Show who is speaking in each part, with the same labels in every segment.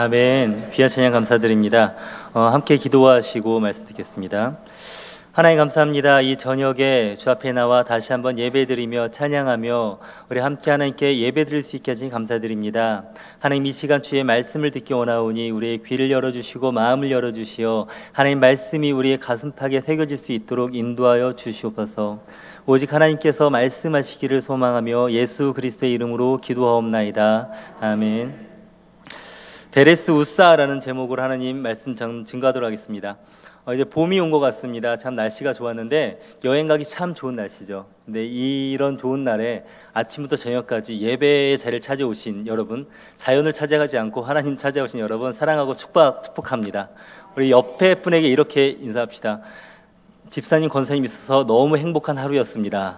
Speaker 1: 아멘. 귀한 찬양 감사드립니다. 함께 기도하시고 말씀 듣겠습니다. 하나님 감사합니다. 이 저녁에 주 앞에 나와 다시 한번 예배드리며 찬양하며 우리 함께 하나님께 예배드릴 수 있게 하신 감사드립니다. 하나님 이 시간 주의 말씀을 듣기 원하오니 우리의 귀를 열어주시고 마음을 열어주시어 하나님 말씀이 우리의 가슴팍에 새겨질 수 있도록 인도하여 주시옵소서. 오직 하나님께서 말씀하시기를 소망하며 예수 그리스도의 이름으로 기도하옵나이다. 아멘. 베레스 우사라는 제목으로 하나님 말씀 증거하도록 하겠습니다. 이제 봄이 온 것 같습니다. 참 날씨가 좋았는데 여행 가기 참 좋은 날씨죠. 근데 이런 좋은 날에 아침부터 저녁까지 예배의 자리를 찾아오신 여러분, 자연을 찾아가지 않고 하나님 찾아오신 여러분 사랑하고 축복합니다. 우리 옆에 분에게 이렇게 인사합시다. 집사님, 권사님 있어서 너무 행복한 하루였습니다.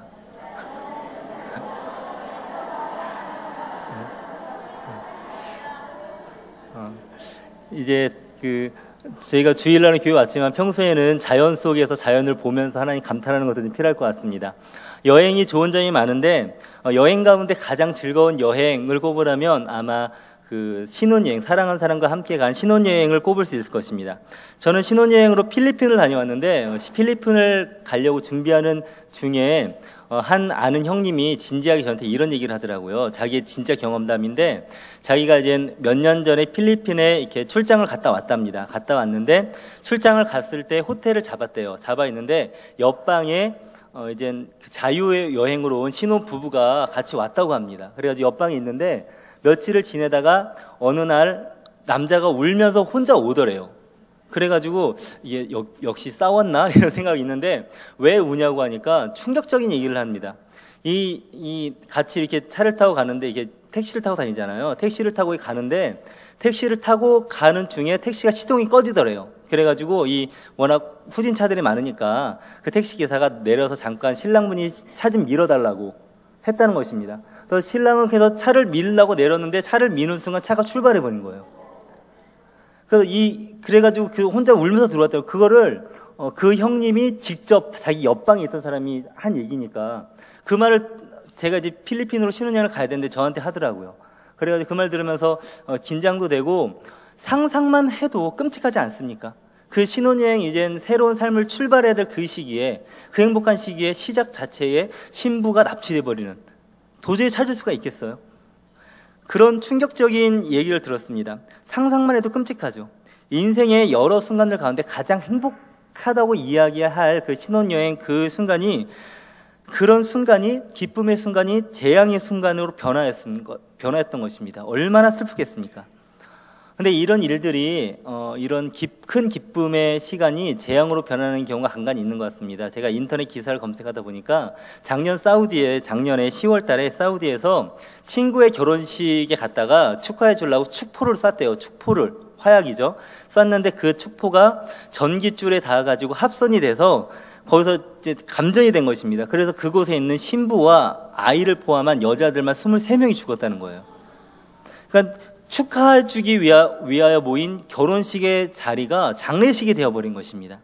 Speaker 1: 이제 저희가 주일날은 교회 왔지만 평소에는 자연 속에서 자연을 보면서 하나님 감탄하는 것도 좀 필요할 것 같습니다. 여행이 좋은 점이 많은데 여행 가운데 가장 즐거운 여행을 꼽으라면 아마 신혼여행, 사랑하는 사람과 함께 간 신혼여행을 꼽을 수 있을 것입니다. 저는 신혼여행으로 필리핀을 다녀왔는데 필리핀을 가려고 준비하는 중에 한 아는 형님이 진지하게 저한테 이런 얘기를 하더라고요. 자기의 진짜 경험담인데 자기가 이제 몇 년 전에 필리핀에 이렇게 출장을 갔다 왔답니다. 갔다 왔는데 출장을 갔을 때 호텔을 잡았대요. 잡아 있는데 옆방에 이제 자유여행으로 온 신혼 부부가 같이 왔다고 합니다. 그래가지고 옆방에 있는데 며칠을 지내다가 어느 날 남자가 울면서 혼자 오더래요. 그래가지고 이게 역시 싸웠나 이런 생각이 있는데 왜 우냐고 하니까 충격적인 얘기를 합니다. 같이 이렇게 차를 타고 가는데 이게 택시를 타고 다니잖아요. 택시를 타고 가는데 택시를 타고 가는 중에 택시가 시동이 꺼지더래요. 그래가지고 워낙 후진 차들이 많으니까 그 택시 기사가 내려서 잠깐 신랑분이 차 좀 밀어달라고 했다는 것입니다. 그래서 신랑은 그래서 차를 밀려고 내렸는데 차를 미는 순간 차가 출발해버린 거예요. 그래가지고 혼자 울면서 들어왔다고. 그거를 그 형님이 직접 자기 옆방에 있던 사람이 한 얘기니까 그 말을 제가 이제 필리핀으로 신혼여행을 가야 되는데 저한테 하더라고요. 그래가지고 그 말 들으면서 긴장도 되고 상상만 해도 끔찍하지 않습니까? 그 신혼여행 이젠 새로운 삶을 출발해야 될 그 시기에, 그 행복한 시기에 시작 자체에 신부가 납치돼버리는, 도저히 찾을 수가 있겠어요? 그런 충격적인 얘기를 들었습니다. 상상만 해도 끔찍하죠. 인생의 여러 순간들 가운데 가장 행복하다고 이야기할 그 신혼여행 그 순간이, 그런 순간이 기쁨의 순간이 재앙의 순간으로 변화했던 것입니다. 얼마나 슬프겠습니까? 근데 이런 일들이 이런 큰 기쁨의 시간이 재앙으로 변하는 경우가 간간히 있는 것 같습니다. 제가 인터넷 기사를 검색하다 보니까 작년에 10월 달에 사우디에서 친구의 결혼식에 갔다가 축하해 주려고 축포를 쐈대요. 축포를, 화약이죠. 쐈는데 그 축포가 전깃줄에 닿아가지고 합선이 돼서 거기서 이제 감전이 된 것입니다. 그래서 그곳에 있는 신부와 아이를 포함한 여자들만 23명이 죽었다는 거예요. 그러니까 축하해주기 위하여 모인 결혼식의 자리가 장례식이 되어버린 것입니다.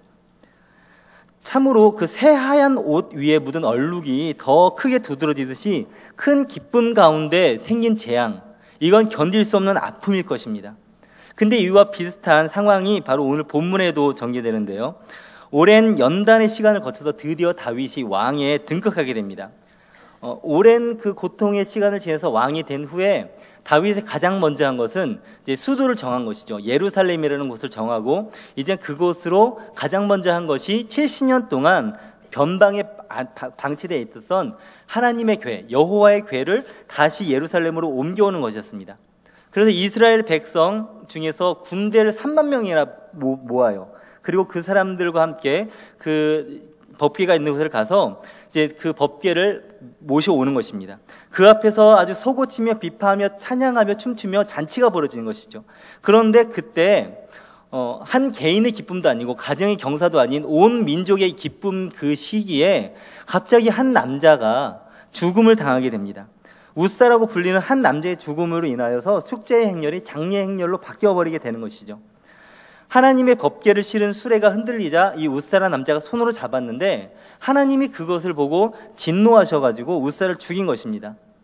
Speaker 1: 참으로 그 새하얀 옷 위에 묻은 얼룩이 더 크게 두드러지듯이 큰 기쁨 가운데 생긴 재앙, 이건 견딜 수 없는 아픔일 것입니다. 근데 이와 비슷한 상황이 바로 오늘 본문에도 전개되는데요. 오랜 연단의 시간을 거쳐서 드디어 다윗이 왕에 등극하게 됩니다. 오랜 그 고통의 시간을 지내서 왕이 된 후에 다윗이 가장 먼저 한 것은 이제 수도를 정한 것이죠. 예루살렘이라는 곳을 정하고 이제 그곳으로 가장 먼저 한 것이 70년 동안 변방에 방치되어 있었던 하나님의 궤, 여호와의 궤를 다시 예루살렘으로 옮겨오는 것이었습니다. 그래서 이스라엘 백성 중에서 군대를 3만 명이나 모아요. 그리고 그 사람들과 함께 그 법궤가 있는 곳을 가서 이제 그 법궤를 모셔오는 것입니다. 그 앞에서 아주 소고치며 비파하며 찬양하며 춤추며 잔치가 벌어지는 것이죠. 그런데 그때 한 개인의 기쁨도 아니고 가정의 경사도 아닌 온 민족의 기쁨 그 시기에 갑자기 한 남자가 죽음을 당하게 됩니다. 우사라고 불리는 한 남자의 죽음으로 인하여서 축제의 행렬이 장례 행렬로 바뀌어버리게 되는 것이죠. 하나님의 법궤를 실은 수레가 흔들리자 이 우사라는 남자가 손으로 잡았는데 하나님이 그것을 보고 진노하셔가지고 우사를 죽인 것입니다.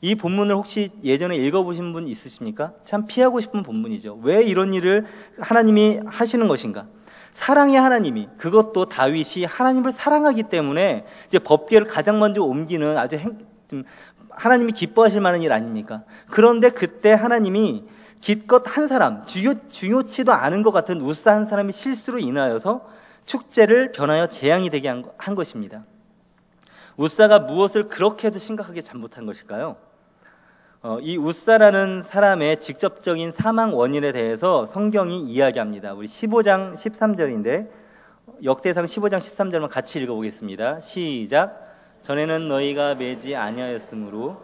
Speaker 1: 이 본문을 혹시 예전에 읽어보신 분 있으십니까? 참 피하고 싶은 본문이죠. 왜 이런 일을 하나님이 하시는 것인가? 사랑의 하나님이, 그것도 다윗이 하나님을 사랑하기 때문에 이제 법궤를 가장 먼저 옮기는 아주 하나님이 기뻐하실 만한 일 아닙니까? 그런데 그때 하나님이 기껏 한 사람, 중요치도 않은 것 같은 우사 한 사람이 실수로 인하여서 축제를 변하여 재앙이 되게 한 것입니다. 우사가 무엇을 그렇게도 심각하게 잘못한 것일까요? 이 우사라는 사람의 직접적인 사망 원인에 대해서 성경이 이야기합니다. 우리 15장 13절인데 역대상 15장 13절만 같이 읽어보겠습니다. 시작. 전에는 너희가 매지 아니하였으므로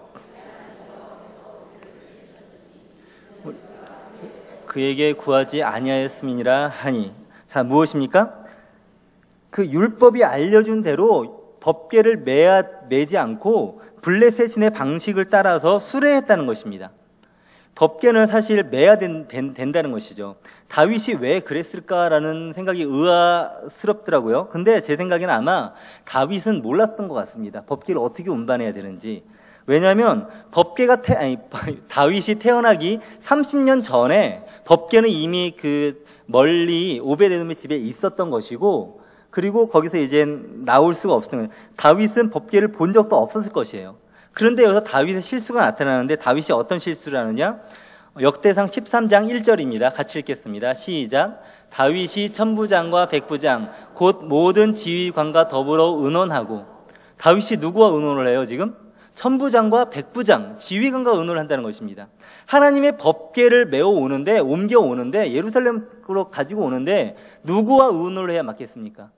Speaker 1: 그에게 구하지 아니하였음이니라 하니. 자, 무엇입니까? 그 율법이 알려준 대로 법궤를 매지 않고 블레셋인의 방식을 따라서 수레했다는 것입니다. 법궤는 사실 매야 된다는 것이죠. 다윗이 왜 그랬을까라는 생각이 의아스럽더라고요. 근데 제 생각에는 아마 다윗은 몰랐던 것 같습니다. 법궤를 어떻게 운반해야 되는지. 왜냐하면 다윗이 태어나기 30년 전에 법궤는 이미 멀리 오베데돔의 집에 있었던 것이고, 그리고 거기서 이제 나올 수가 없었던 거예요. 다윗은 법궤를 본 적도 없었을 것이에요. 그런데 여기서 다윗의 실수가 나타나는데 다윗이 어떤 실수를 하느냐? 역대상 13장 1절입니다. 같이 읽겠습니다. 시작. 다윗이 천부장과 백부장 곧 모든 지휘관과 더불어 의논하고. 다윗이 누구와 의논을 해요 지금? 천부장과 백부장, 지휘관과 의논을 한다는 것입니다. 하나님의 법궤를 옮겨오는데 예루살렘으로 가지고 오는데 누구와 의논을 해야 맞겠습니까?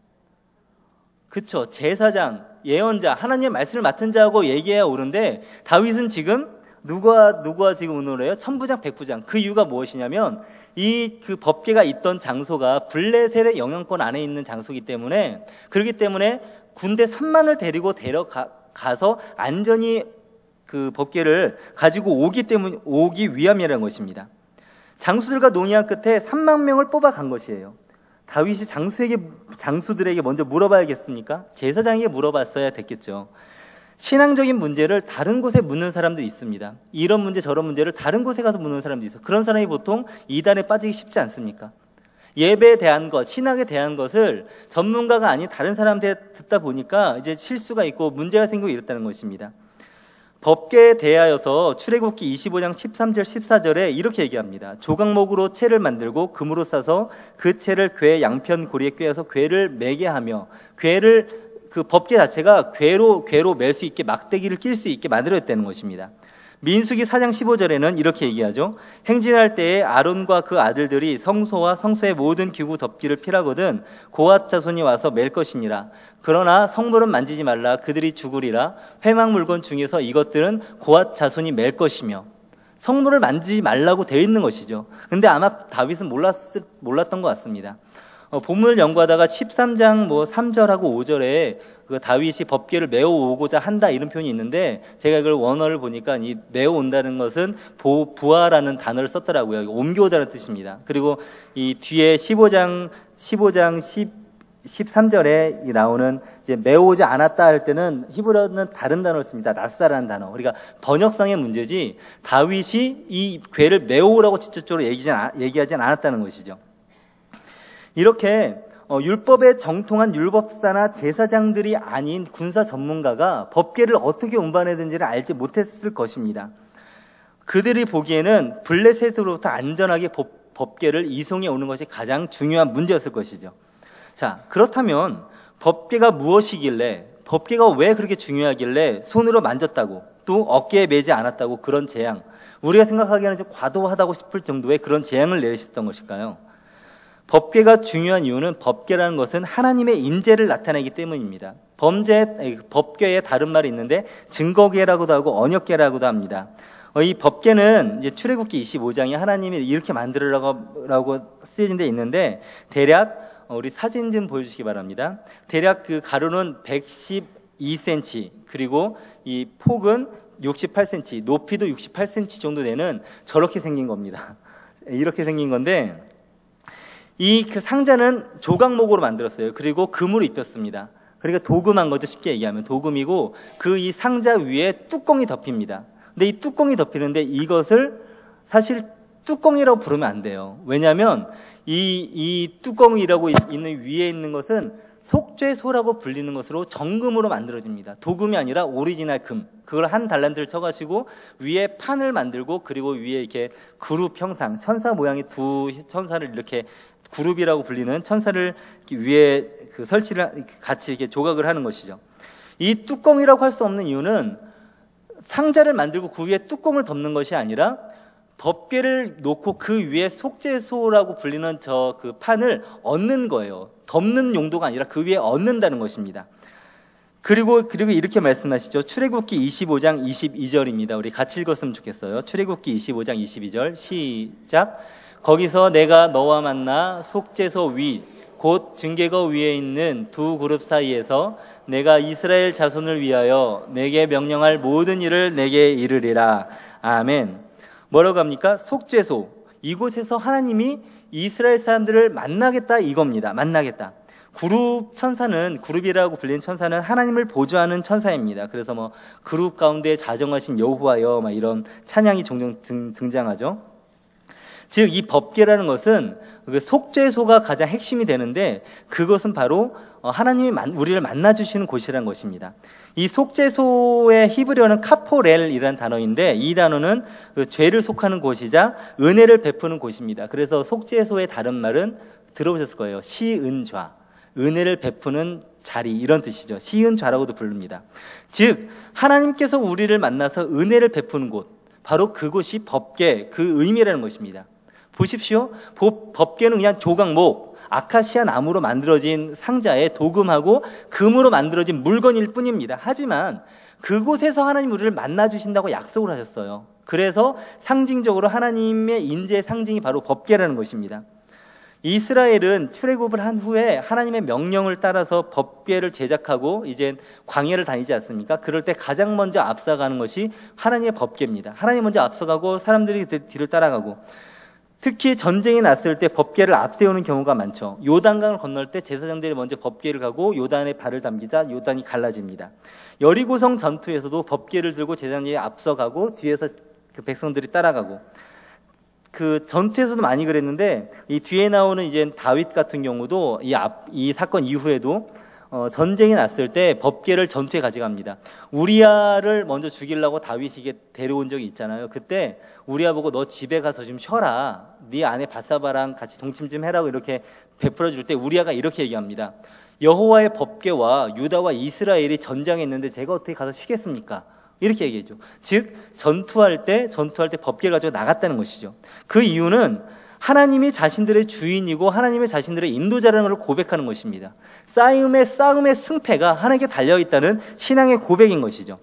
Speaker 1: 그쵸, 제사장, 예언자, 하나님의 말씀을 맡은 자하고 얘기해야 오는데 다윗은 지금 누가 지금 의논을 해요? 천부장, 백부장. 그 이유가 무엇이냐면 그 법궤가 있던 장소가 블레셋의 영향권 안에 있는 장소이기 때문에, 그렇기 때문에 군대 3만을 데리고 가서 안전히 그 법궤를 가지고 오기 위함이라는 것입니다. 장수들과 논의한 끝에 3만 명을 뽑아간 것이에요. 다윗이 장수들에게 먼저 물어봐야겠습니까? 제사장에게 물어봤어야 됐겠죠. 신앙적인 문제를 다른 곳에 묻는 사람도 있습니다. 이런 문제 저런 문제를 다른 곳에 가서 묻는 사람도 있어요. 그런 사람이 보통 이단에 빠지기 쉽지 않습니까? 예배에 대한 것, 신학에 대한 것을 전문가가 아닌 다른 사람한테 듣다 보니까 이제 실수가 있고 문제가 생기고 이랬다는 것입니다. 법궤에 대하여서 출애굽기 25장 13절 14절에 이렇게 얘기합니다. 조각목으로 채를 만들고 금으로 싸서 그 채를 궤 양편 고리에 꿰어서 궤를 매게 하며, 그 법궤 자체가 궤로 맬 수 있게 막대기를 낄 수 있게 만들어졌다는 것입니다. 민수기 4장 15절에는 이렇게 얘기하죠. 행진할 때에 아론과 그 아들들이 성소와 성소의 모든 기구 덮기를 필하거든 고앗 자손이 와서 맬 것이니라. 그러나 성물은 만지지 말라. 그들이 죽으리라. 회막 물건 중에서 이것들은 고앗 자손이 맬 것이며. 성물을 만지지 말라고 되어 있는 것이죠. 그런데 아마 다윗은 몰랐던 것 같습니다. 본문을 연구하다가 13장 3절하고 5절에 그 다윗이 법궤를 메어 오고자 한다 이런 표현이 있는데, 제가 이걸 원어를 보니까 이 메어 온다는 것은 부하라는 단어를 썼더라고요. 옮겨오다는 뜻입니다. 그리고 이 뒤에 15장 13절에 나오는 이제 메어오지 않았다 할 때는 히브리어는 다른 단어를 씁니다. 낫사라는 단어. 그러니까 번역상의 문제지 다윗이 이 궤를 메어오라고 직접적으로 얘기하지 않았다는 것이죠. 이렇게 율법에 정통한 율법사나 제사장들이 아닌 군사 전문가가 법궤를 어떻게 운반해야 되는지를 알지 못했을 것입니다. 그들이 보기에는 블레셋으로부터 안전하게 법궤를 이송해 오는 것이 가장 중요한 문제였을 것이죠. 자, 그렇다면 법궤가 무엇이길래, 법궤가 왜 그렇게 중요하길래 손으로 만졌다고, 또 어깨에 매지 않았다고 그런 재앙, 우리가 생각하기에는 좀 과도하다고 싶을 정도의 그런 재앙을 내리셨던 것일까요? 법궤가 중요한 이유는 법궤라는 것은 하나님의 임재를 나타내기 때문입니다. 법궤에 다른 말이 있는데 증거궤라고도 하고 언약궤라고도 합니다. 이 법궤는 이제 출애굽기 25장에 하나님이 이렇게 만들으라고 쓰여진 데 있는데, 대략 우리 사진 좀 보여주시기 바랍니다. 대략 그 가로는 112cm, 그리고 이 폭은 68cm, 높이도 68cm 정도 되는 저렇게 생긴 겁니다. 이렇게 생긴 건데, 그 상자는 조각목으로 만들었어요. 그리고 금으로 입혔습니다. 그러니까 도금한 거죠. 쉽게 얘기하면 도금이고, 이 상자 위에 뚜껑이 덮입니다. 근데 이 뚜껑이 덮이는데 이것을 사실 뚜껑이라고 부르면 안 돼요. 왜냐하면 이 뚜껑이라고 있는 위에 있는 것은 속죄소라고 불리는 것으로 정금으로 만들어집니다. 도금이 아니라 오리지널 금. 그걸 한 달란트를 쳐가지고 위에 판을 만들고 그리고 위에 이렇게 그룹 형상, 천사 모양의 두 천사를 이렇게 그룹이라고 불리는 천사를 위에 그 설치를 같이 이렇게 조각을 하는 것이죠. 이 뚜껑이라고 할 수 없는 이유는 상자를 만들고 그 위에 뚜껑을 덮는 것이 아니라 법궤를 놓고 그 위에 속죄소라고 불리는 그 판을 얹는 거예요. 덮는 용도가 아니라 그 위에 얹는다는 것입니다. 그리고 이렇게 말씀하시죠. 출애굽기 25장 22절입니다. 우리 같이 읽었으면 좋겠어요. 출애굽기 25장 22절 시작. 거기서 내가 너와 만나 속죄소 위 곧 증개거 위에 있는 두 그룹 사이에서 내가 이스라엘 자손을 위하여 내게 명령할 모든 일을 내게 이르리라. 아멘. 뭐라고 합니까? 속죄소. 이곳에서 하나님이 이스라엘 사람들을 만나겠다 이겁니다. 만나겠다. 그룹이라고 불리는 천사는 하나님을 보좌하는 천사입니다. 그래서 뭐 그룹 가운데 자정하신 여호와여 막 이런 찬양이 종종 등장하죠. 즉 이 법궤라는 것은 그 속죄소가 가장 핵심이 되는데 그것은 바로 하나님이 우리를 만나주시는 곳이라는 것입니다. 이 속죄소의 히브리어는 카포렐이라는 단어인데 이 단어는 그 죄를 속하는 곳이자 은혜를 베푸는 곳입니다. 그래서 속죄소의 다른 말은 들어보셨을 거예요. 시은좌, 은혜를 베푸는 자리 이런 뜻이죠. 시은좌라고도 부릅니다. 즉 하나님께서 우리를 만나서 은혜를 베푸는 곳, 바로 그곳이 법궤, 그 의미라는 것입니다. 보십시오. 법궤는 그냥 조각목, 아카시아 나무로 만들어진 상자에 도금하고 금으로 만들어진 물건일 뿐입니다. 하지만 그곳에서 하나님 우리를 만나주신다고 약속을 하셨어요. 그래서 상징적으로 하나님의 인재의 상징이 바로 법궤라는 것입니다. 이스라엘은 출애굽을 한 후에 하나님의 명령을 따라서 법궤를 제작하고 이제 광야를 다니지 않습니까? 그럴 때 가장 먼저 앞서가는 것이 하나님의 법궤입니다. 하나님 먼저 앞서가고 사람들이 뒤를 따라가고, 특히 전쟁이 났을 때 법궤를 앞세우는 경우가 많죠. 요단강을 건널 때 제사장들이 먼저 법궤를 가고 요단에 발을 담기자 요단이 갈라집니다. 여리고성 전투에서도 법궤를 들고 제사장들이 앞서가고 뒤에서 그 백성들이 따라가고, 그 전투에서도 많이 그랬는데 이 뒤에 나오는 이제 다윗 같은 경우도 이 사건 이후에도 전쟁이 났을 때 법궤를 전투에 가져갑니다. 우리아를 먼저 죽이려고 다윗이 데려온 적이 있잖아요. 그때 우리아 보고 너 집에 가서 좀 쉬어라. 네 아내 바사바랑 같이 동침 좀 해라고 이렇게 베풀어 줄 때 우리아가 이렇게 얘기합니다. 여호와의 법궤와 유다와 이스라엘이 전장했는데 제가 어떻게 가서 쉬겠습니까? 이렇게 얘기했죠. 즉 전투할 때 법궤를 가지고 나갔다는 것이죠. 그 이유는 하나님이 자신들의 주인이고 하나님의 자신들의 인도자라는 걸 고백하는 것입니다. 싸움의 승패가 하나님께 달려있다는 신앙의 고백인 것이죠.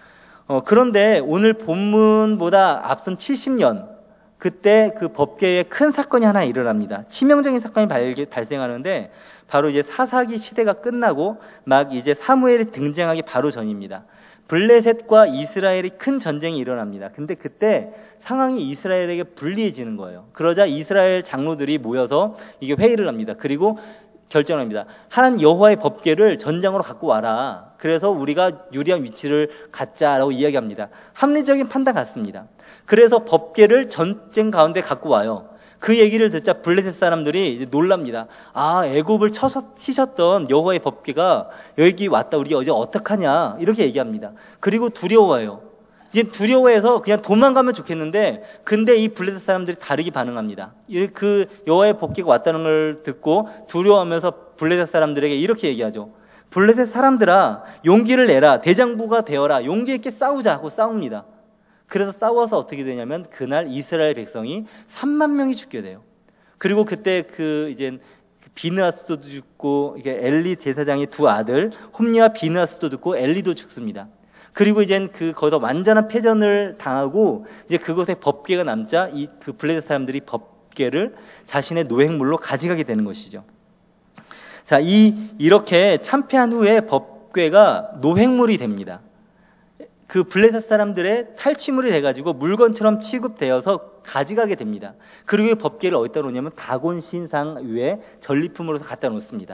Speaker 1: 그런데 오늘 본문보다 앞선 70년, 그때 그 법궤에 큰 사건이 하나 일어납니다. 치명적인 사건이 발생하는데 바로 이제 사사기 시대가 끝나고 막 이제 사무엘이 등장하기 바로 전입니다. 블레셋과 이스라엘이 큰 전쟁이 일어납니다. 근데 그때 상황이 이스라엘에게 불리해지는 거예요. 그러자 이스라엘 장로들이 모여서 이게 회의를 합니다. 그리고 결정합니다. 하나님 여호와의 법궤를 전장으로 갖고 와라. 그래서 우리가 유리한 위치를 갖자라고 이야기합니다. 합리적인 판단 같습니다. 그래서 법궤를 전쟁 가운데 갖고 와요. 그 얘기를 듣자 블레셋 사람들이 이제 놀랍니다. 아, 애굽을 치셨던 여호와의 법궤가 여기 왔다. 우리 어제 어떡하냐 이렇게 얘기합니다. 그리고 두려워해요. 이제 두려워해서 그냥 도망가면 좋겠는데, 근데 이 블레셋 사람들이 다르게 반응합니다. 그 여호와의 법궤가 왔다는 걸 듣고 두려워하면서 블레셋 사람들에게 이렇게 얘기하죠. 블레셋 사람들아, 용기를 내라. 대장부가 되어라. 용기 있게 싸우자 하고 싸웁니다. 그래서 싸워서 어떻게 되냐면 그날 이스라엘 백성이 3만 명이 죽게 돼요. 그리고 그때 이제 비느하스도 죽고, 이게 엘리 제사장의 두 아들 홈리와 비느하스도 죽고 엘리도 죽습니다. 그리고 이제 거기서 완전한 패전을 당하고 이제 그곳에 법궤가 남자 그 블레셋 사람들이 법궤를 자신의 노획물로 가져가게 되는 것이죠. 자, 이렇게 참패한 후에 법궤가 노획물이 됩니다. 그 블레셋 사람들의 탈취물이 돼가지고 물건처럼 취급되어서 가져가게 됩니다. 그리고 이 법궤를 어디다 놓냐면 다곤 신상 위에 전리품으로서 갖다 놓습니다.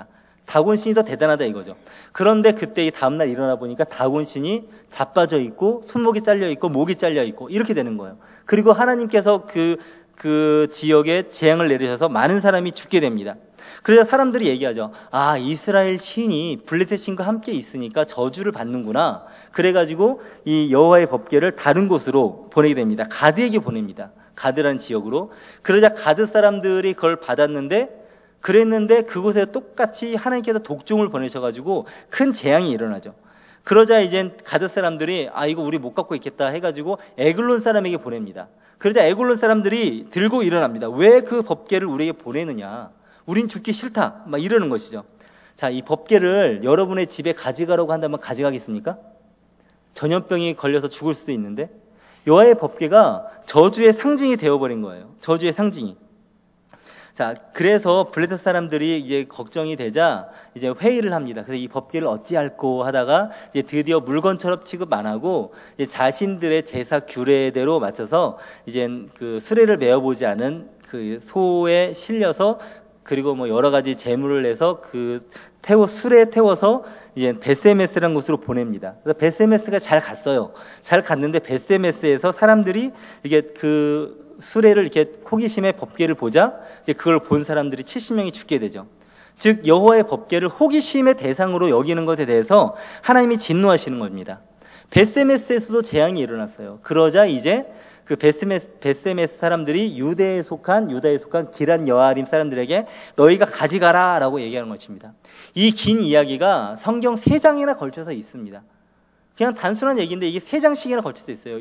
Speaker 1: 다곤신이 더 대단하다 이거죠. 그런데 그때 이 다음날 일어나 보니까 다곤신이 자빠져 있고 손목이 잘려 있고 목이 잘려 있고 이렇게 되는 거예요. 그리고 하나님께서 그 지역에 재앙을 내리셔서 많은 사람이 죽게 됩니다. 그래서 사람들이 얘기하죠. 아, 이스라엘 신이 블레셋 신과 함께 있으니까 저주를 받는구나. 그래가지고 이 여호와의 법궤를 다른 곳으로 보내게 됩니다. 가드에게 보냅니다. 가드라는 지역으로. 그러자 가드 사람들이 그걸 받았는데 그랬는데 그곳에 똑같이 하나님께서 독종을 보내셔가지고 큰 재앙이 일어나죠. 그러자 이제 가드 사람들이 아, 이거 우리 못 갖고 있겠다 해가지고 에글론 사람에게 보냅니다. 그러자 에글론 사람들이 들고 일어납니다. 왜 그 법궤를 우리에게 보내느냐? 우린 죽기 싫다. 막 이러는 것이죠. 자, 이 법궤를 여러분의 집에 가져가라고 한다면 가져가겠습니까? 전염병이 걸려서 죽을 수도 있는데 여호와의 법궤가 저주의 상징이 되어버린 거예요. 저주의 상징이. 자, 그래서 블레셋 사람들이 이제 걱정이 되자 이제 회의를 합니다. 그래서 이 법궤를 어찌할꼬 하다가 이제 드디어 물건처럼 취급 안 하고 이제 자신들의 제사 규례대로 맞춰서 이제 그 수레를 메어보지 않은 그 소에 실려서 그리고 뭐 여러 가지 제물을 내서 수레에 태워서 이제 베스메스라는 곳으로 보냅니다. 그래서 베스메스가 잘 갔어요. 잘 갔는데 베스메스에서 사람들이 이게 그 수레를 이렇게 호기심에 법궤를 보자 이제 그걸 본 사람들이 70명이 죽게 되죠. 즉 여호와의 법궤를 호기심의 대상으로 여기는 것에 대해서 하나님이 진노하시는 겁니다. 베스메스에서도 재앙이 일어났어요. 그러자 이제 그 베스메스 사람들이 유다에 속한 기란 여아림 사람들에게 너희가 가져가라 라고 얘기하는 것입니다. 이 긴 이야기가 성경 3장이나 걸쳐서 있습니다. 그냥 단순한 얘기인데 이게 3장씩이나 걸쳐서 있어요.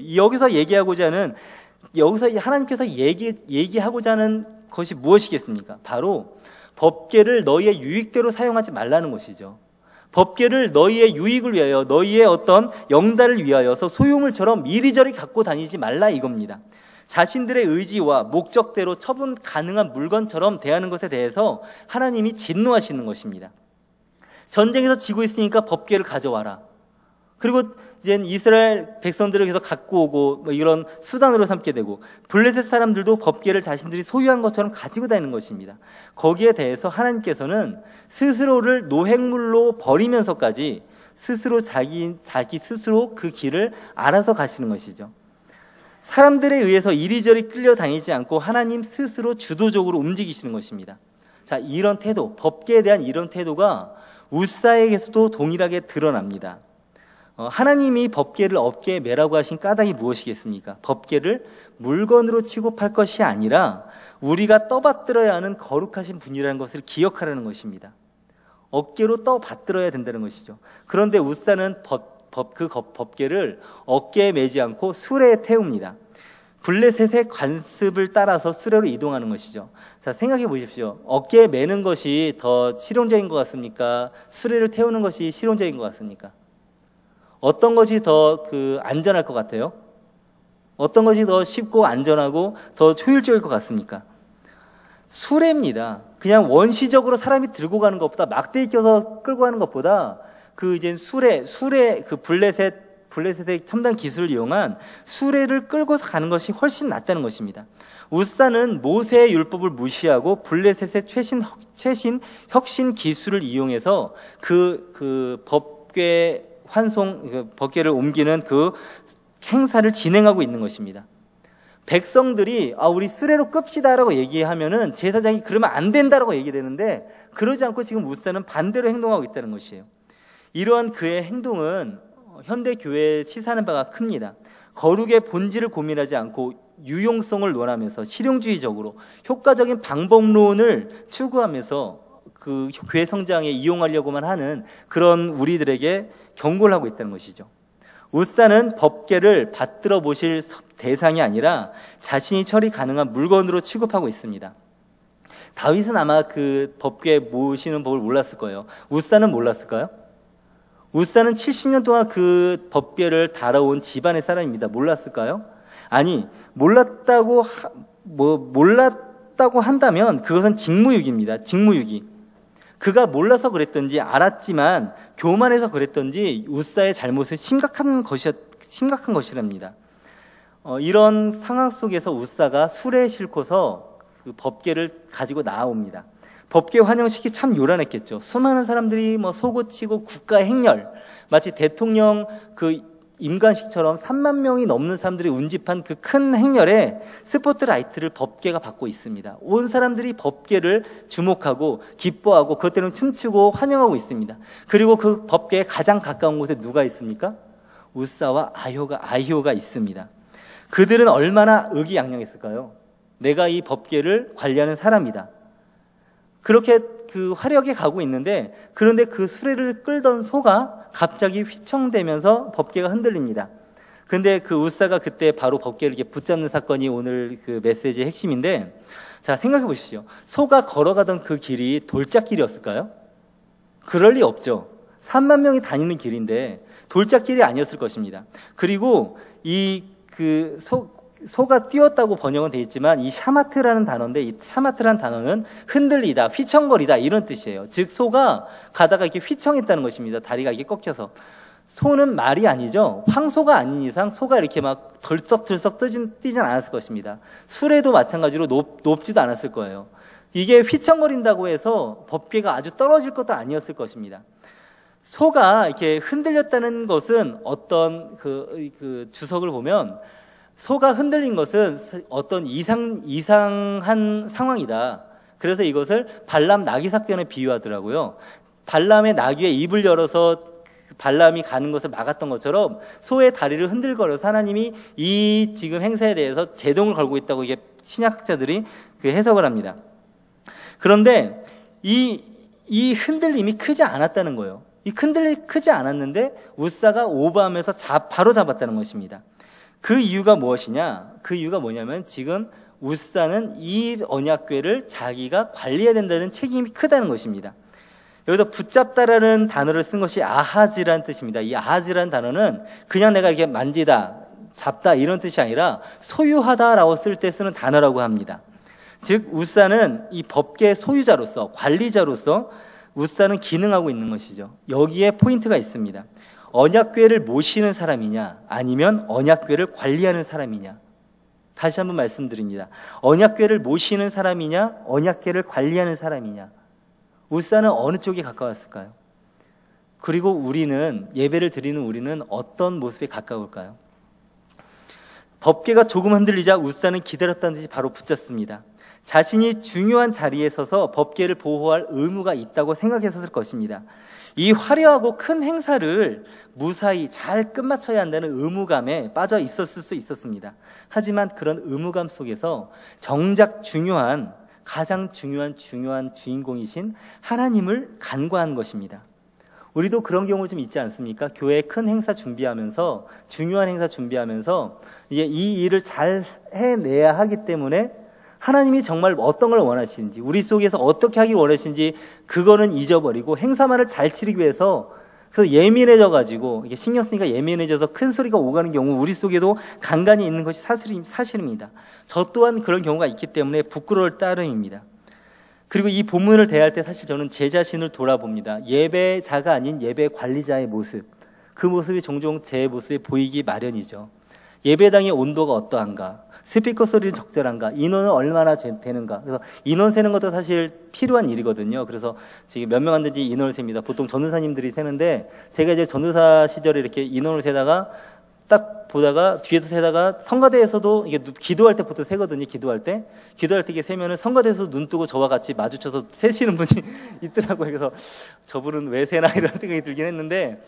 Speaker 1: 여기서 하나님께서 얘기하고자 하는 것이 무엇이겠습니까? 바로 법궤를 너희의 유익대로 사용하지 말라는 것이죠. 법궤를 너희의 유익을 위하여 너희의 어떤 영달을 위하여서 소유물처럼 이리저리 갖고 다니지 말라 이겁니다. 자신들의 의지와 목적대로 처분 가능한 물건처럼 대하는 것에 대해서 하나님이 진노하시는 것입니다. 전쟁에서 지고 있으니까 법궤를 가져와라. 그리고 이제 이스라엘 백성들을 계속 갖고 오고 뭐 이런 수단으로 삼게 되고 블레셋 사람들도 법궤를 자신들이 소유한 것처럼 가지고 다니는 것입니다. 거기에 대해서 하나님께서는 스스로를 노획물로 버리면서까지 스스로 자기 스스로 그 길을 알아서 가시는 것이죠. 사람들에 의해서 이리저리 끌려다니지 않고 하나님 스스로 주도적으로 움직이시는 것입니다. 자, 이런 태도, 법궤에 대한 이런 태도가 웃사에게서도 동일하게 드러납니다. 하나님이 법궤를 어깨에 매라고 하신 까닭이 무엇이겠습니까? 법궤를 물건으로 취급할 것이 아니라 우리가 떠받들어야 하는 거룩하신 분이라는 것을 기억하라는 것입니다. 어깨로 떠받들어야 된다는 것이죠. 그런데 웃사는 그 법궤를 어깨에 매지 않고 수레에 태웁니다. 블레셋의 관습을 따라서 수레로 이동하는 것이죠. 자, 생각해 보십시오. 어깨에 매는 것이 더 실용적인 것 같습니까? 수레를 태우는 것이 실용적인 것 같습니까? 어떤 것이 더 안전할 것 같아요? 어떤 것이 더 쉽고 안전하고 더 효율적일 것 같습니까? 수레입니다. 그냥 원시적으로 사람이 들고 가는 것보다 막대기 껴서 끌고 가는 것보다 이제 수레 블레셋의 첨단 기술을 이용한 수레를 끌고서 가는 것이 훨씬 낫다는 것입니다. 웃사는 모세의 율법을 무시하고 블레셋의 최신 혁신 기술을 이용해서 법궤를 옮기는 그 행사를 진행하고 있는 것입니다. 백성들이 우리 수레로 끕시다라고 얘기하면은 제사장이 그러면 안 된다라고 얘기되는데 그러지 않고 지금 웃사는 반대로 행동하고 있다는 것이에요. 이러한 그의 행동은 현대 교회에 시사하는 바가 큽니다. 거룩의 본질을 고민하지 않고 유용성을 논하면서 실용주의적으로 효과적인 방법론을 추구하면서 그 교회 성장에 이용하려고만 하는 그런 우리들에게 경고를 하고 있다는 것이죠. 웃사는 법궤를 받들어 보실 대상이 아니라 자신이 처리 가능한 물건으로 취급하고 있습니다. 다윗은 아마 그 법궤 모시는 법을 몰랐을 거예요. 웃사는 몰랐을까요? 웃사는 70년 동안 그 법궤를 다뤄온 집안의 사람입니다. 몰랐을까요? 아니, 몰랐다고 한다면 그것은 직무유기입니다. 직무유기. 그가 몰라서 그랬던지 알았지만 교만해서 그랬던지 웃사의 잘못은 심각한 것이랍니다. 이런 상황 속에서 웃사가 수레에 싣고서 그 법궤를 가지고 나옵니다. 법계 환영식이 참 요란했겠죠. 수많은 사람들이 뭐 솟구치고 국가 행렬, 마치 대통령 그 임관식처럼 3만 명이 넘는 사람들이 운집한 그 큰 행렬에 스포트라이트를 법계가 받고 있습니다. 온 사람들이 법계를 주목하고 기뻐하고 그것 때문에 춤추고 환영하고 있습니다. 그리고 그 법계에 가장 가까운 곳에 누가 있습니까? 우사와 아히오가 있습니다. 그들은 얼마나 의기양양했을까요? 내가 이 법계를 관리하는 사람이다. 그렇게 그 화력에 가고 있는데, 그런데 그 수레를 끌던 소가 갑자기 휘청대면서 법계가 흔들립니다. 그런데 그 우사가 그때 바로 법계를 이렇게 붙잡는 사건이 오늘 그 메시지의 핵심인데, 자, 생각해 보십시오. 소가 걸어가던 그 길이 돌짝길이었을까요? 그럴 리 없죠. 3만 명이 다니는 길인데 돌짝길이 아니었을 것입니다. 그리고 소가 뛰었다고 번역은 되어 있지만 이 샤마트라는 단어인데, 이 샤마트라는 단어는 흔들리다, 휘청거리다 이런 뜻이에요. 즉 소가 가다가 이렇게 휘청했다는 것입니다. 다리가 이렇게 꺾여서. 소는 말이 아니죠. 황소가 아닌 이상 소가 이렇게 막 덜썩덜썩 뛰진 않았을 것입니다. 수레도 마찬가지로 높지도 않았을 거예요. 이게 휘청거린다고 해서 법계가 아주 떨어질 것도 아니었을 것입니다. 소가 이렇게 흔들렸다는 것은 어떤 그 주석을 보면, 소가 흔들린 것은 어떤 이상한 상황이다. 그래서 이것을 발람 나귀 사건에 비유하더라고요. 발람의 나귀의 입을 열어서 발람이 가는 것을 막았던 것처럼 소의 다리를 흔들거려서 하나님이 이 지금 행사에 대해서 제동을 걸고 있다고 이게 신약학자들이 그 해석을 합니다. 그런데 이 흔들림이 크지 않았다는 거예요. 이 흔들림이 크지 않았는데 우사가 오버하면서 바로 잡았다는 것입니다. 그 이유가 무엇이냐? 그 이유가 뭐냐면 지금 우사는 이 언약궤를 자기가 관리해야 된다는 책임이 크다는 것입니다. 여기서 붙잡다라는 단어를 쓴 것이 아하즈라는 뜻입니다. 이 아하즈라는 단어는 그냥 내가 이렇게 만지다, 잡다 이런 뜻이 아니라 소유하다라고 쓸 때 쓰는 단어라고 합니다. 즉 우사는 이 법계의 소유자로서, 관리자로서 우사는 기능하고 있는 것이죠. 여기에 포인트가 있습니다. 언약궤를 모시는 사람이냐, 아니면 언약궤를 관리하는 사람이냐. 다시 한번 말씀드립니다. 언약궤를 모시는 사람이냐, 언약궤를 관리하는 사람이냐. 우사는 어느 쪽에 가까웠을까요? 그리고 우리는, 예배를 드리는 우리는 어떤 모습에 가까울까요? 법궤가 조금 흔들리자 우사는 기다렸다는 듯이 바로 붙잡습니다. 자신이 중요한 자리에 서서 법궤를 보호할 의무가 있다고 생각했을 것입니다. 이 화려하고 큰 행사를 무사히 잘 끝마쳐야 한다는 의무감에 빠져 있었을 수 있었습니다. 하지만 그런 의무감 속에서 정작 가장 중요한 주인공이신 하나님을 간과한 것입니다. 우리도 그런 경우 좀 있지 않습니까? 교회 큰 행사 준비하면서, 중요한 행사 준비하면서 이제 이 일을 잘 해내야 하기 때문에 하나님이 정말 어떤 걸 원하시는지, 우리 속에서 어떻게 하길 원하시는지 그거는 잊어버리고 행사만을 잘 치르기 위해서, 그래서 예민해져가지고, 이게 신경 쓰니까 예민해져서 큰 소리가 오가는 경우 우리 속에도 간간히 있는 것이 사실입니다. 저 또한 그런 경우가 있기 때문에 부끄러울 따름입니다. 그리고 이 본문을 대할 때 사실 저는 제 자신을 돌아봅니다. 예배자가 아닌 예배 관리자의 모습, 그 모습이 종종 제 모습에 보이기 마련이죠. 예배당의 온도가 어떠한가, 스피커 소리는 적절한가, 인원은 얼마나 되는가. 그래서 인원 세는 것도 사실 필요한 일이거든요. 그래서 지금 몇 명 왔는지 인원을 셉니다. 보통 전도사님들이 세는데, 제가 이제 전도사 시절에 이렇게 인원을 세다가 딱 보다가 뒤에서 세다가 성가대에서도 이게 기도할 때부터 세거든요. 기도할 때 이게 세면은 성가대에서 눈 뜨고 저와 같이 마주쳐서 세시는 분이 있더라고요. 그래서 저분은 왜 세나 이런 생각이 들긴 했는데,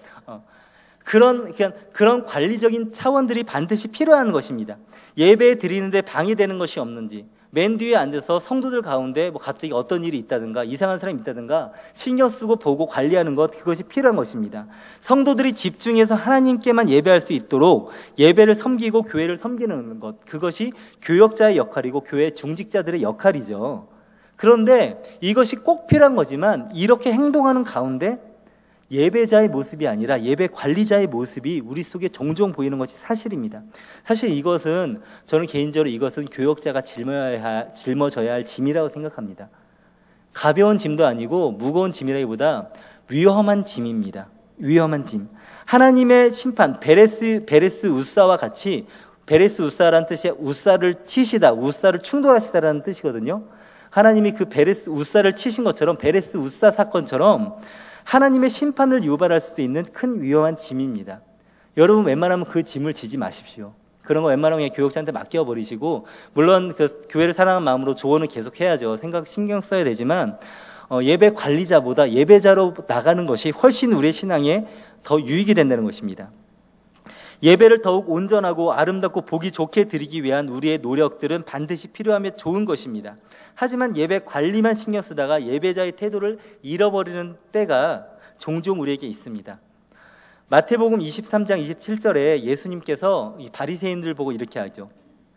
Speaker 1: 그런 관리적인 차원들이 반드시 필요한 것입니다. 예배 드리는데 방해되는 것이 없는지, 맨 뒤에 앉아서 성도들 가운데 뭐 갑자기 어떤 일이 있다든가 이상한 사람이 있다든가 신경 쓰고 보고 관리하는 것, 그것이 필요한 것입니다. 성도들이 집중해서 하나님께만 예배할 수 있도록 예배를 섬기고 교회를 섬기는 것, 그것이 교역자의 역할이고 교회 중직자들의 역할이죠. 그런데 이것이 꼭 필요한 거지만 이렇게 행동하는 가운데 예배자의 모습이 아니라 예배 관리자의 모습이 우리 속에 종종 보이는 것이 사실입니다. 사실 이것은, 저는 개인적으로 이것은 교역자가 짊어져야 할 짐이라고 생각합니다. 가벼운 짐도 아니고 무거운 짐이라기보다 위험한 짐입니다. 위험한 짐. 하나님의 심판, 베레스 우사와 같이, 베레스 우사라는 뜻이 우사를 치시다, 우사를 충돌하시다라는 뜻이거든요. 하나님이 그 베레스 우사를 치신 것처럼, 베레스 우사 사건처럼 하나님의 심판을 유발할 수도 있는 큰 위험한 짐입니다. 여러분 웬만하면 그 짐을 지지 마십시오. 그런 거 웬만하면 그냥 교역자한테 맡겨버리시고, 물론 그 교회를 사랑하는 마음으로 조언은 계속 해야죠. 신경 써야 되지만, 예배 관리자보다 예배자로 나가는 것이 훨씬 우리의 신앙에 더 유익이 된다는 것입니다. 예배를 더욱 온전하고 아름답고 보기 좋게 드리기 위한 우리의 노력들은 반드시 필요하며 좋은 것입니다. 하지만 예배 관리만 신경 쓰다가 예배자의 태도를 잃어버리는 때가 종종 우리에게 있습니다. 마태복음 23장 27절에 예수님께서 이 바리새인들 보고 이렇게 하죠.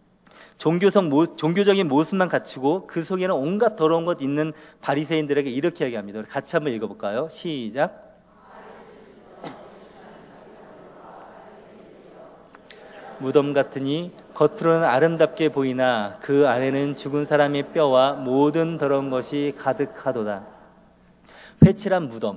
Speaker 1: 종교적인 모습만 갖추고 그 속에는 온갖 더러운 것 있는 바리새인들에게 이렇게 얘기합니다. 같이 한번 읽어볼까요? 시작. 무덤 같으니 겉으로는 아름답게 보이나 그 안에는 죽은 사람의 뼈와 모든 더러운 것이 가득하도다. 회칠한 무덤.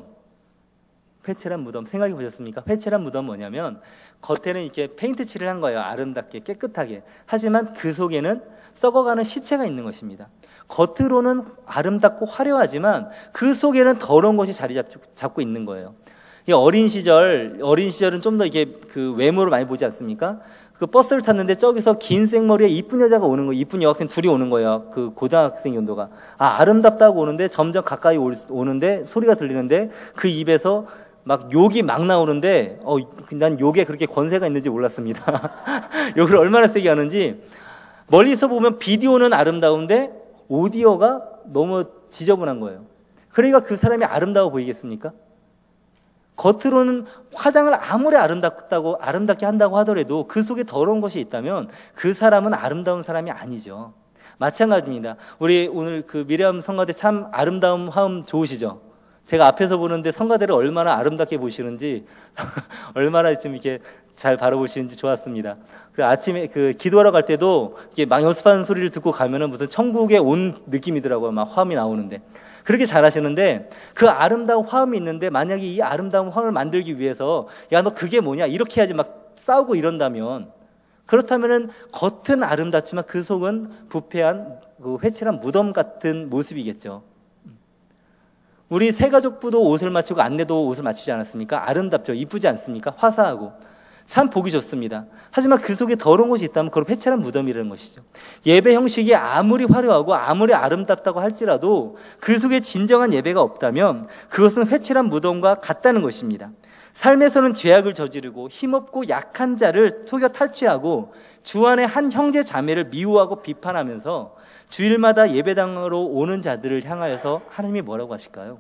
Speaker 1: 회칠한 무덤 생각해 보셨습니까? 회칠한 무덤은 뭐냐면 겉에는 이렇게 페인트 칠을 한 거예요. 아름답게 깨끗하게. 하지만 그 속에는 썩어가는 시체가 있는 것입니다. 겉으로는 아름답고 화려하지만 그 속에는 더러운 것이 자리 잡고 있는 거예요. 어린 시절은 좀 더 이게 그 외모를 많이 보지 않습니까? 그 버스를 탔는데 저기서 긴 생머리에 이쁜 여자가 오는 거예요. 이쁜 여학생 둘이 오는 거예요. 그 고등학생 연도가. 아름답다고 오는데 점점 가까이 오는데 소리가 들리는데 그 입에서 막 욕이 막 나오는데 난 욕에 그렇게 권세가 있는지 몰랐습니다. 욕을 얼마나 세게 하는지. 멀리서 보면 비디오는 아름다운데 오디오가 너무 지저분한 거예요. 그러니까 그 사람이 아름다워 보이겠습니까? 겉으로는 화장을 아무리 아름답게 한다고 하더라도 그 속에 더러운 것이 있다면 그 사람은 아름다운 사람이 아니죠. 마찬가지입니다. 우리 오늘 그 미래암 성가대 참 아름다운 화음 좋으시죠? 제가 앞에서 보는데 성가대를 얼마나 아름답게 보시는지 얼마나 좀 이렇게 잘 바라보시는지 좋았습니다. 그리고 아침에 그 기도하러 갈 때도 이게 막 연습하는 소리를 듣고 가면은 무슨 천국에 온 느낌이더라고요. 막 화음이 나오는데. 그렇게 잘하시는데 그 아름다운 화음이 있는데 만약에 이 아름다운 화음을 만들기 위해서 야, 너 그게 뭐냐? 이렇게 해야지 막 싸우고 이런다면 그렇다면은 겉은 아름답지만 그 속은 부패한 그 회칠한 무덤 같은 모습이겠죠. 우리 새가족부도 옷을 맞추고 안내도 옷을 맞추지 않았습니까? 아름답죠. 이쁘지 않습니까? 화사하고. 참 보기 좋습니다. 하지만 그 속에 더러운 것이 있다면 그걸 회칠한 무덤이라는 것이죠. 예배 형식이 아무리 화려하고 아무리 아름답다고 할지라도 그 속에 진정한 예배가 없다면 그것은 회칠한 무덤과 같다는 것입니다. 삶에서는 죄악을 저지르고 힘없고 약한 자를 속여 탈취하고 주 안에 한 형제 자매를 미워하고 비판하면서 주일마다 예배당으로 오는 자들을 향하여서 하나님이 뭐라고 하실까요?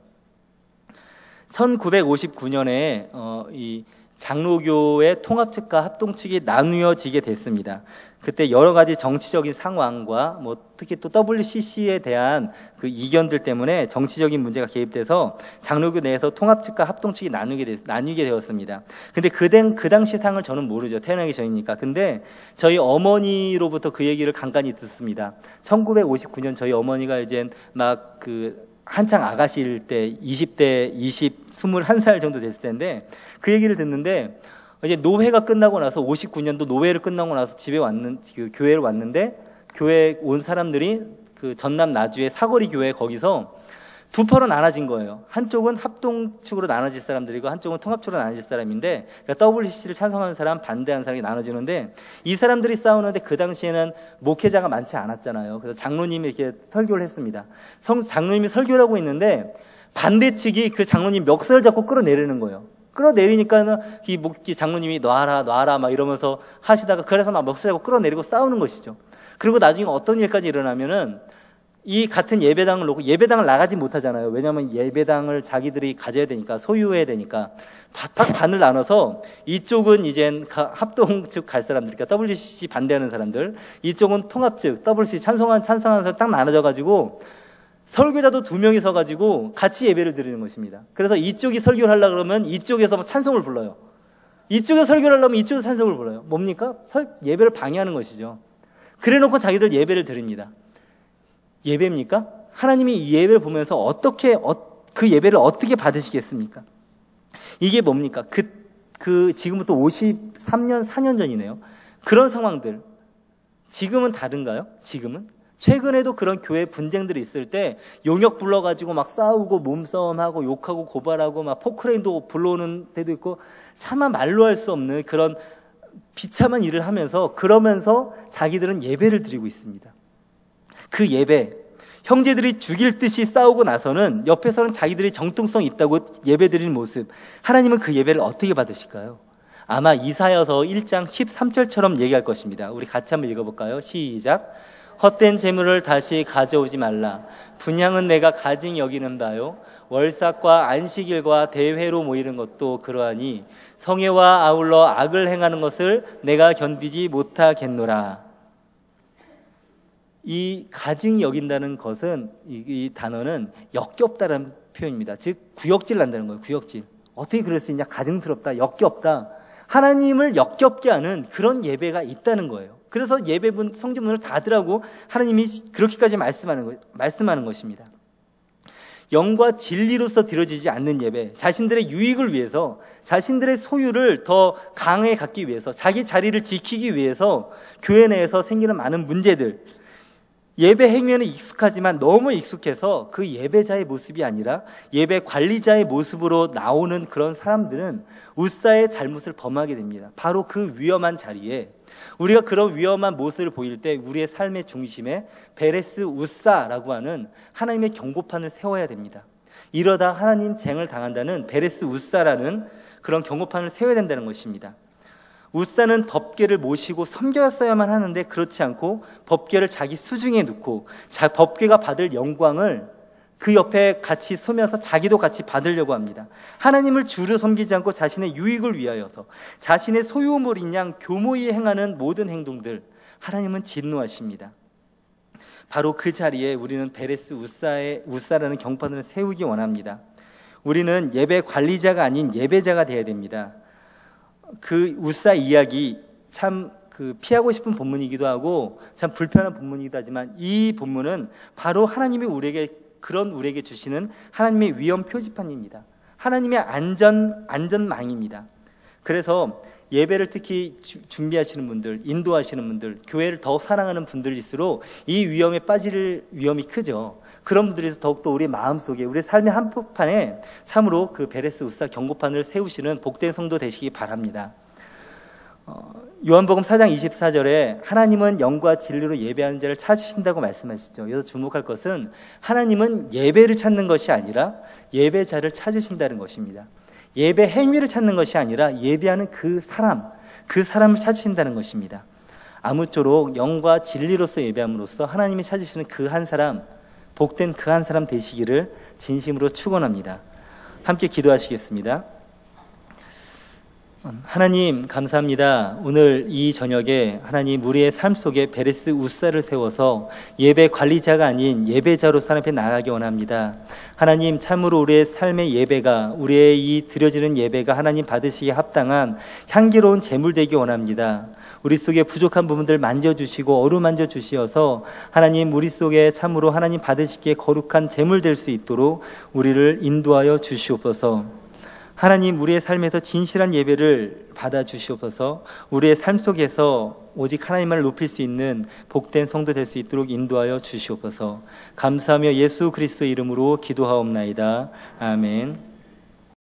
Speaker 1: 1959년에 이 장로교의 통합측과 합동측이 나누어지게 됐습니다. 그때 여러 가지 정치적인 상황과 특히 또 WCC에 대한 그 이견들 때문에 정치적인 문제가 개입돼서 장로교 내에서 통합측과 합동측이 나뉘게 되었습니다. 근데 그 당시 상을 저는 모르죠. 태어나기 전이니까. 근데 저희 어머니로부터 그 얘기를 간간히 듣습니다. 1959년 저희 어머니가 이제 막 한창 아가씨일 때 20대, 21살 정도 됐을 텐데 그 얘기를 듣는데 이제 노회가 끝나고 나서 59년도 노회를 끝나고 나서 교회를 왔는데 교회에 온 사람들이 그 전남 나주의 사거리 교회 거기서 두 파로 나눠진 거예요. 한쪽은 합동측으로 나눠질 사람들이고 한쪽은 통합측으로 나눠질 사람인데 그러니까 WCC를 찬성하는 사람, 반대하는 사람이 나눠지는데 이 사람들이 싸우는데 그 당시에는 목회자가 많지 않았잖아요. 그래서 장로님이 이렇게 설교를 했습니다. 장로님이 설교를 하고 있는데 반대 측이 그 장로님 멱살을 잡고 끌어내리는 거예요. 끌어내리니까는 이 장로님이 놔라 막 이러면서 하시다가 그래서 막 멱살 잡고 끌어내리고 싸우는 것이죠. 그리고 나중에 어떤 일까지 일어나면은 이 같은 예배당을 놓고 예배당을 나가지 못하잖아요. 왜냐하면 예배당을 자기들이 가져야 되니까 소유해야 되니까 딱 반을 나눠서 이쪽은 이젠 합동 측 갈 사람들, 그러니까 WCC 반대하는 사람들, 이쪽은 통합 측 WCC 찬성하는 사람 딱 나눠져가지고 설교자도 2명이 서가지고 같이 예배를 드리는 것입니다. 그래서 이쪽이 설교를 하려고 그러면 이쪽에서 찬송을 불러요. 이쪽에서 설교를 하려면 이쪽에서 찬송을 불러요. 뭡니까? 예배를 방해하는 것이죠. 그래 놓고 자기들 예배를 드립니다. 예배입니까? 하나님이 이 예배를 보면서 그 예배를 어떻게 받으시겠습니까? 이게 뭡니까? 지금부터 53년, 4년 전이네요. 그런 상황들. 지금은 다른가요? 지금은? 최근에도 그런 교회 분쟁들이 있을 때 용역 불러가지고 막 싸우고 몸싸움하고 욕하고 고발하고 막 포크레인도 불러오는 데도 있고, 차마 말로 할 수 없는 그런 비참한 일을 하면서, 그러면서 자기들은 예배를 드리고 있습니다. 그 예배, 형제들이 죽일 듯이 싸우고 나서는 옆에서는 자기들이 정통성 있다고 예배 드리는 모습, 하나님은 그 예배를 어떻게 받으실까요? 아마 이사야서 1장 13절처럼 얘기할 것입니다. 우리 같이 한번 읽어볼까요? 시작. 헛된 재물을 다시 가져오지 말라. 분향은 내가 가증 여기는 바요. 월삭과 안식일과 대회로 모이는 것도 그러하니 성회와 아울러 악을 행하는 것을 내가 견디지 못하겠노라. 이 가증 여긴다는 것은, 이 단어는 역겹다라는 표현입니다. 즉 구역질 난다는 거예요. 구역질. 어떻게 그럴 수 있냐? 가증스럽다, 역겹다. 하나님을 역겹게 하는 그런 예배가 있다는 거예요. 그래서 예배문, 성경문을 닫으라고 하나님이 그렇게까지 말씀하는 것입니다. 영과 진리로서 드려지지 않는 예배, 자신들의 유익을 위해서, 자신들의 소유를 더 강하게 갖기 위해서, 자기 자리를 지키기 위해서 교회 내에서 생기는 많은 문제들, 예배 행위에는 익숙하지만 너무 익숙해서 그 예배자의 모습이 아니라 예배 관리자의 모습으로 나오는 그런 사람들은 우사의 잘못을 범하게 됩니다. 바로 그 위험한 자리에, 우리가 그런 위험한 모습을 보일 때 우리의 삶의 중심에 베레스 우사라고 하는 하나님의 경고판을 세워야 됩니다. 이러다 하나님 쟁을 당한다는 베레스 우사라는 그런 경고판을 세워야 된다는 것입니다. 우사는 법궤를 모시고 섬겼어야만 하는데 그렇지 않고 법궤를 자기 수중에 넣고 법궤가 받을 영광을 그 옆에 같이 서면서 자기도 같이 받으려고 합니다. 하나님을 주로 섬기지 않고 자신의 유익을 위하여서 자신의 소유물인 양 교모히 행하는 모든 행동들, 하나님은 진노하십니다. 바로 그 자리에 우리는 베레스 우사라는 경판을 세우기 원합니다. 우리는 예배 관리자가 아닌 예배자가 되어야 됩니다. 그 우사 이야기 참 피하고 싶은 본문이기도 하고 참 불편한 본문이기도 하지만, 이 본문은 바로 하나님이 우리에게 주시는 하나님의 위험 표지판입니다. 하나님의 안전망입니다. 그래서 예배를 특히 준비하시는 분들, 인도하시는 분들, 교회를 더 사랑하는 분들일수록 이 위험에 빠질 위험이 크죠. 그런 분들에서 더욱더 우리 마음속에, 우리 삶의 한복판에 참으로 그 베레스 우사 경고판을 세우시는 복된 성도 되시기 바랍니다. 요한복음 4장 24절에 하나님은 영과 진리로 예배하는 자를 찾으신다고 말씀하시죠. 여기서 주목할 것은 하나님은 예배를 찾는 것이 아니라 예배자를 찾으신다는 것입니다. 예배 행위를 찾는 것이 아니라 예배하는 그 사람을 찾으신다는 것입니다. 아무쪼록 영과 진리로서 예배함으로써 하나님이 찾으시는 그 한 사람, 복된 그 한 사람 되시기를 진심으로 축원합니다. 함께 기도하시겠습니다. 하나님 감사합니다. 오늘 이 저녁에 하나님 우리의 삶 속에 베레스 우사를 세워서 예배 관리자가 아닌 예배자로 하나님 앞에 나아가기 원합니다. 하나님 참으로 우리의 삶의 예배가, 우리의 이 드려지는 예배가 하나님 받으시기에 합당한 향기로운 제물 되기 원합니다. 우리 속에 부족한 부분들 만져주시고 어루만져 주시어서 하나님 우리 속에 참으로 하나님 받으시기에 거룩한 제물 될 수 있도록 우리를 인도하여 주시옵소서. 하나님 우리의 삶에서 진실한 예배를 받아주시옵소서. 우리의 삶 속에서 오직 하나님만을 높일 수 있는 복된 성도 될 수 있도록 인도하여 주시옵소서. 감사하며 예수 그리스도의 이름으로 기도하옵나이다. 아멘.